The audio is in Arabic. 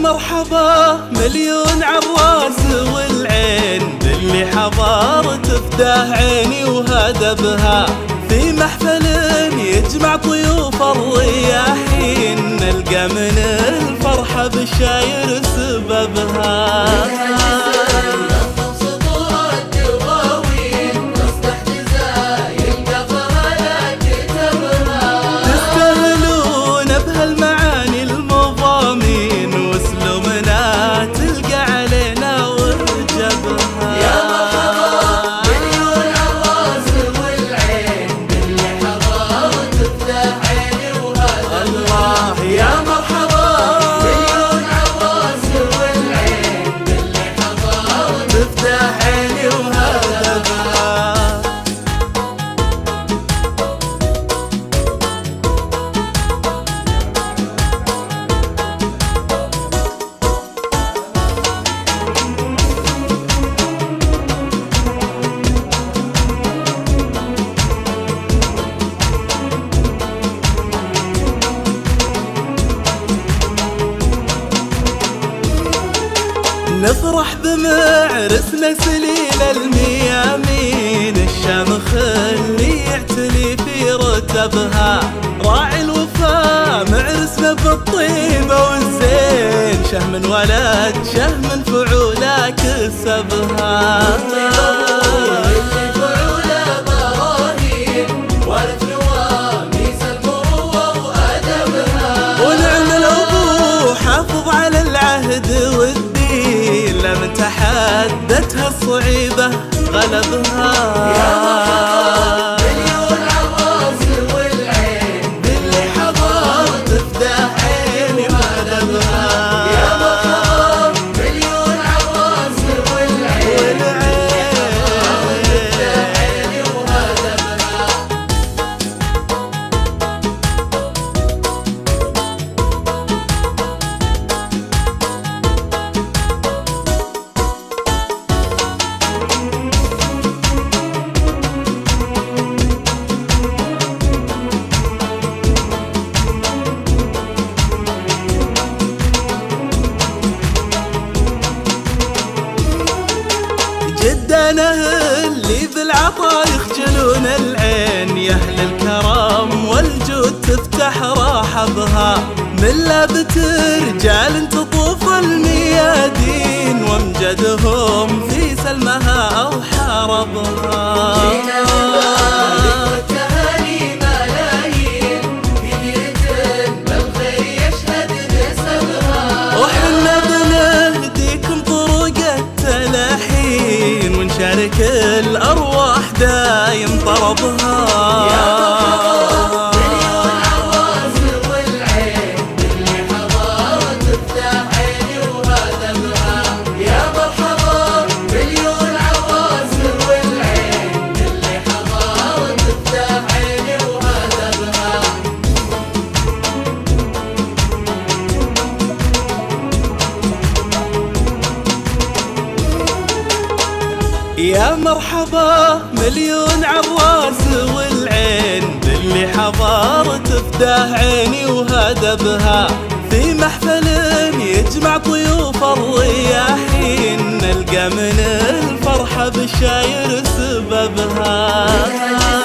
مرحبا مليون عالراس والعين باللي حضر تفداه عيني وهذا بها في محفل يجمع طيوف الرياحين نلقى من الفرحة بالشاير سببها. نفرح بمعرسنا سليل الميامين الشامخ اللي يعتلي في رتبها راعي الوفا معرسنا بالطيبة والزين شهم ولد شهم فعولا كسبها. ونعم الأبو حافظ على العهد والدين لمن تحدتها الصعيبة غلبها. يا مرحبا مليون عالراس والعين باللي حضر تفداه عيني وهدبها. يا مرحبا مليون عالراس والعين تفداه عيني وهدبها. جدنا اللي بالعطا يخجلون العين يا اهل الكرم والجود تفتح راحبها من لابة رجال تطوف الميادين وامجدهم في سلمها او حاربها. شارك الأرواح دايم طربها. يا مرحبا مليون عالراس والعين باللي حضر تفتح عيني وهدبها. يا مرحبا مليون عالراس والعين باللي حضر تفتح عيني وهدبها. يا مرحبا مليون عالراس والعين باللي حضر تفداه عيني وهدبها في محفل يجمع طيوف الرياحين نلقى من الفرحة بالشاير سببها.